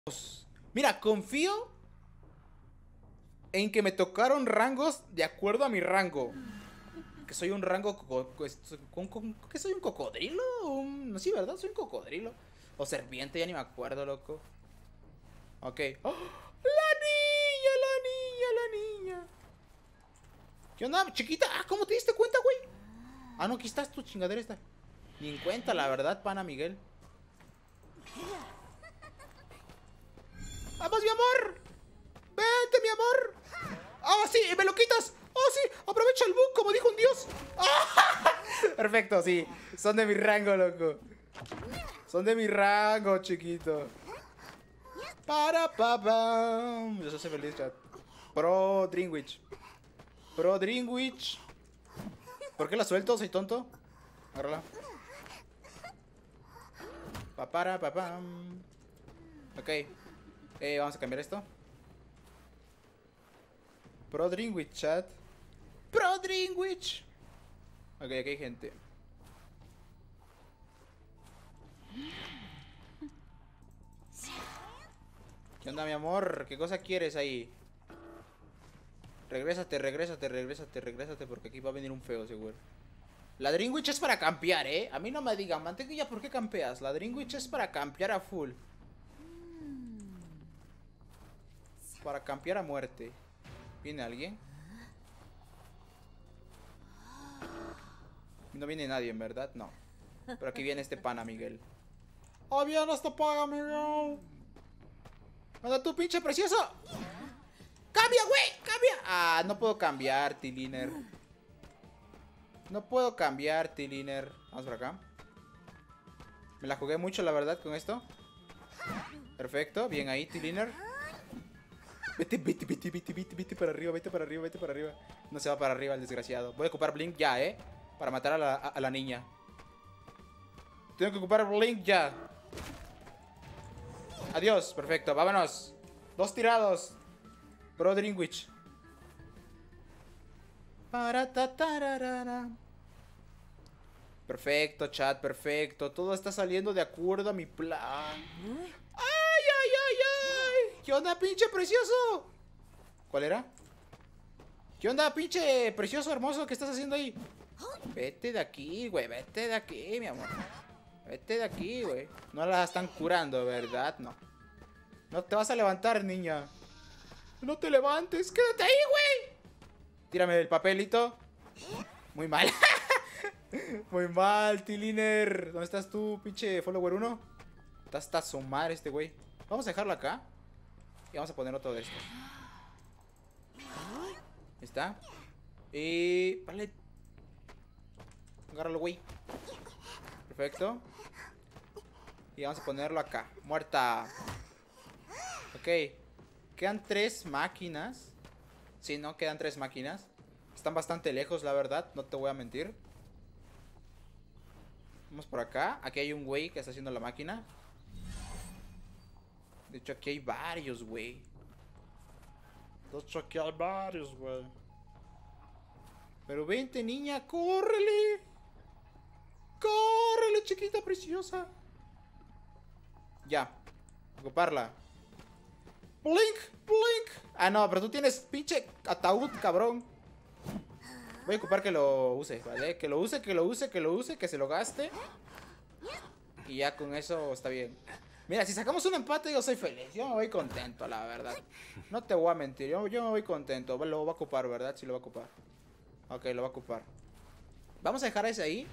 Mira, confío en que me tocaron rangos de acuerdo a mi rango. Que soy un rango... ¿Que soy un cocodrilo? Sí, ¿verdad? Soy un cocodrilo. O serpiente, ya ni me acuerdo, loco. Ok. ¡Oh! ¡La niña, la niña, la niña! ¿Qué onda, chiquita? Ah, ¿cómo te diste cuenta, güey? Ah, no, aquí estás tu chingadera esta. Ni en cuenta, la verdad, pana Miguel. ¡Vamos, mi amor! ¡Vente, mi amor! ¡Oh, sí! ¡Me lo quitas! ¡Oh, sí! ¡Aprovecha el bug, como dijo un dios! ¡Ah! Perfecto, sí. Son de mi rango, loco. Son de mi rango, chiquito. Para papá. Yo soy feliz, chat. Pro Dreamwitch. Pro Dreamwitch. ¿Por qué la suelto? ¿Soy tonto? Agárrala. Papara, papam. Ok. Vamos a cambiar esto. Pro Dreamwitch, chat. Pro Dreamwitch. Ok, aquí hay gente. ¿Qué onda, mi amor? ¿Qué cosa quieres ahí? Regrésate, regrésate, regrésate, regrésate, porque aquí va a venir un feo, seguro. La Dreamwitch es para campear, ¿eh? A mí no me digan, mantequilla, ¿por qué campeas? La Dreamwitch es para campear a full. Para campear a muerte. ¿Viene alguien? No viene nadie, en verdad, no. Pero aquí viene este pana, Miguel. ¡Oh, viene este pana, Miguel! ¡Anda tú, pinche precioso! ¡Cambia, güey! ¡Cambia! Ah, no puedo cambiar, Tiliner. No puedo cambiar, Tiliner. Vamos por acá. Me la jugué mucho, la verdad, con esto. Perfecto, bien ahí, Tiliner. Vete, vete, vete, vete, vete, vete para arriba, vete para arriba, vete para arriba. No se va para arriba el desgraciado. Voy a ocupar Blink ya, para matar a la niña. Tengo que ocupar Blink ya. Adiós, perfecto, vámonos. 2 tirados. Pro Dreamwitch. Perfecto, chat, perfecto. Todo está saliendo de acuerdo a mi plan. ¡Ay, ay, ay, ay! ¿Qué onda, pinche precioso? ¿Cuál era? ¿Qué onda, pinche precioso, hermoso? ¿Qué estás haciendo ahí? Vete de aquí, güey. Vete de aquí, mi amor. Vete de aquí, güey. No la están curando, ¿verdad? No. No te vas a levantar, niña. No te levantes. Quédate ahí, güey. Tírame el papelito. Muy mal. Muy mal, Tiliner. ¿Dónde estás tú, pinche follower 1? Está hasta su madre este güey. Vamos a dejarlo acá. Y vamos a poner otro de estos. Ahí está. Y... vale. Agárralo, güey. Perfecto. Y vamos a ponerlo acá. Muerta. Ok. Quedan 3 máquinas. Sí, no, quedan 3 máquinas. Están bastante lejos, la verdad. No te voy a mentir. Vamos por acá. Aquí hay un güey que está haciendo la máquina. De hecho, aquí hay varios, güey. De hecho, aquí hay varios, güey. Pero vente, niña, córrele. Córrele, chiquita preciosa. Ya. Ocuparla. Blink, blink. Ah, no, pero tú tienes pinche ataúd, cabrón. Voy a ocupar que lo use, ¿vale? Que lo use, que lo use, que lo use, que se lo gaste. Y ya con eso está bien. Mira, si sacamos un empate yo soy feliz. Yo me voy contento, la verdad. No te voy a mentir, yo me voy contento. Lo va a ocupar, ¿verdad? Sí lo va a ocupar. Ok, lo va a ocupar. Vamos a dejar ese ahí.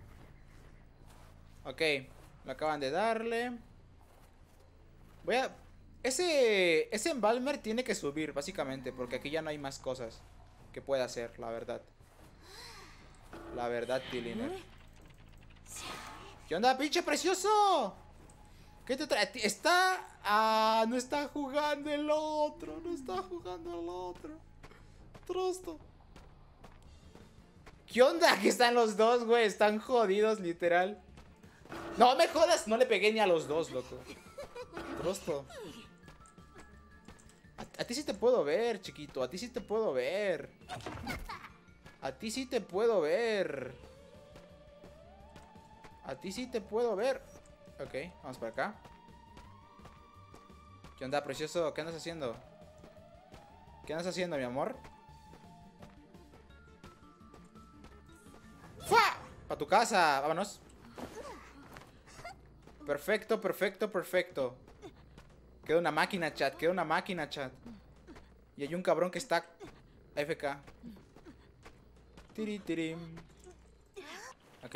Ok, lo acaban de darle. Voy a... Ese Embalmer tiene que subir, básicamente. Porque aquí ya no hay más cosas que pueda hacer, la verdad. La verdad, Tiliner. ¿Qué onda, pinche precioso? ¿Qué te trae? Está... Ah, no está jugando el otro. No está jugando el otro. Trosto. ¿Qué onda? Aquí están los dos, güey. Están jodidos, literal. No me jodas. No le pegué ni a los dos, loco. Trosto. A ti sí te puedo ver, chiquito. A ti sí te puedo ver. A ti sí te puedo ver. A ti sí te puedo ver. Ok, vamos para acá. ¿Qué onda, precioso? ¿Qué andas haciendo? ¿Qué andas haciendo, mi amor? ¡Fua! ¡Pa' tu casa! ¡Vámonos! Perfecto, perfecto, perfecto. Queda una máquina, chat. Queda una máquina, chat. Y hay un cabrón que está AFK. Tiri, tiri. Ok.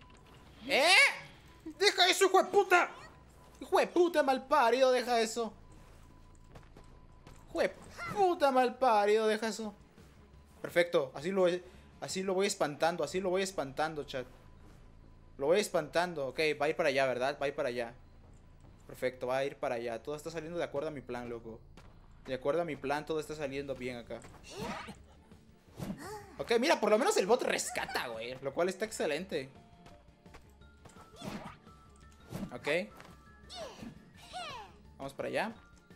¡Deja eso, hijo de puta! ¡Hijo de puta malparido! ¡Deja eso! ¡Hijo de puta malparido! ¡Deja eso! Perfecto. Así lo voy espantando. Así lo voy espantando, chat. Lo voy espantando. Ok, va a ir para allá, ¿verdad? Va a ir para allá. Perfecto, va a ir para allá. Todo está saliendo de acuerdo a mi plan, loco. De acuerdo a mi plan, todo está saliendo bien acá. Ok, mira, por lo menos el bot rescata, güey. Lo cual está excelente. Ok. Vamos para allá.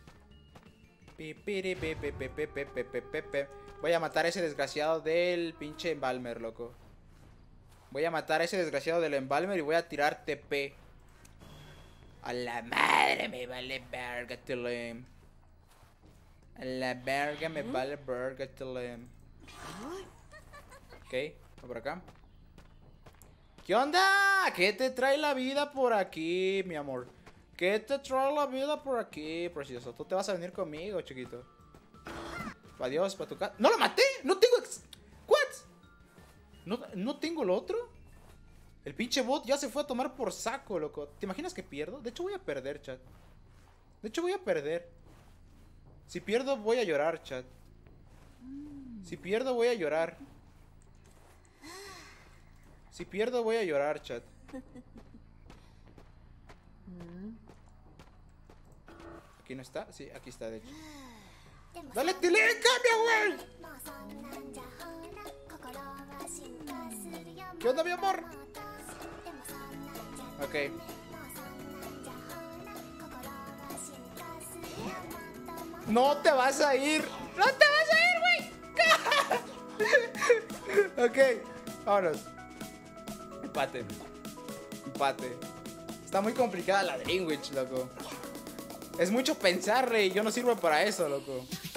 Voy a matar a ese desgraciado del pinche Embalmer, loco. Voy a matar a ese desgraciado del Embalmer y voy a tirar TP. A la madre me vale verga, Tilem. A la verga me vale verga, Tilem. Ok, va por acá. ¿Qué onda? ¿Qué te trae la vida por aquí, mi amor? ¿Qué te trae la vida por aquí, precioso? Tú te vas a venir conmigo, chiquito. Adiós, para tu casa. ¡No lo maté! ¡No tengo ¿What? ¿No tengo el otro? El pinche bot ya se fue a tomar por saco, loco. ¿Te imaginas que pierdo? De hecho voy a perder, chat. De hecho voy a perder. Si pierdo voy a llorar, chat. Si pierdo voy a llorar. Si pierdo voy a llorar, chat. ¿Aquí no está? Sí, aquí está, de hecho. ¡Dale, Tilem! ¡Cambia, güey! ¿Qué onda, mi amor? Ok. No te vas a ir. No te vas a ir, güey. Ok, vámonos. Empate. Empate. Está muy complicada la Dream Witch, loco. Es mucho pensarle y yo no sirvo para eso, loco.